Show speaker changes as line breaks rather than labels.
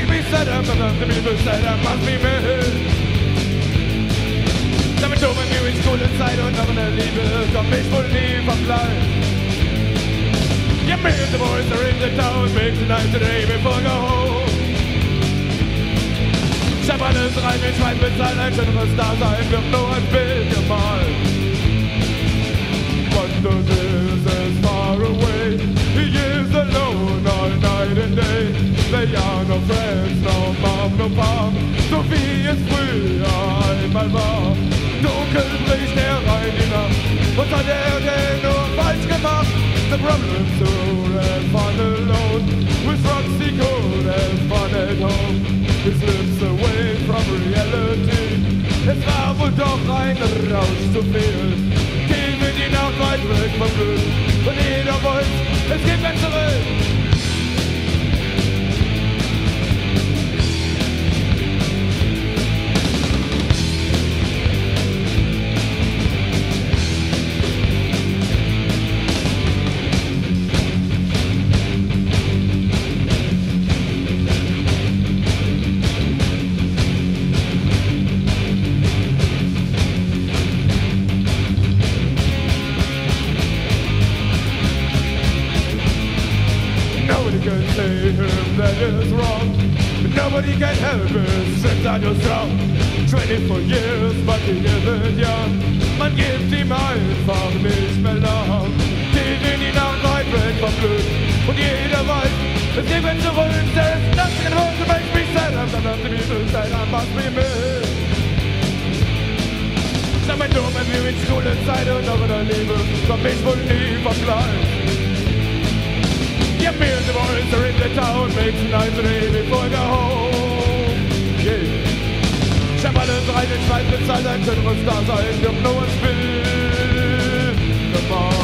me said I'm the people said I must be me. Damit du bei mir in Schulenzeit und noch in der Liebe komm ich wohl nie vom Leid. Yeah, me and the boys are in the town, make tonight today before I go home. Ich hab alles rein, ich Schwein bezahlt, ein schöneres Dasein wird nur ein Bild gemalt. But the days is far away, he is alone all night and day. They are no friends, no mom, no pop, so wie es früher einmal war. Dunkel bricht herein die Nacht, was hat denn nur falsch gemacht? The problems to have fun alone, with Roxy could have fun at home. He slips away from reality, es war wohl doch ein Rausch zu viel. Gehen wir die Nacht weit weg vom Glück, und jeder weiß, es geht mehr zurück. That is wrong, but nobody can help it since I was strong. 24 years, but he isn't young. Man gibt ihm einfach nicht mehr lang. Geht in die Nacht weit weg vom Glück, und jeder weiß, es gibt wenn zu wollen, there's nothing in the world to make me sad. I'm not the people sad, I must be me. Sag mein Dumm, wenn wir in Schulenzeit und noch in der Liebe, komm ich wohl nie vom Gleis. Yeah, me and the boys are in the town, make tonight today before I go home. Yeah. Ich hab alles rein in Schwein bezahlt, ein schöneres Dasein, wir haben no one's bill. Come on.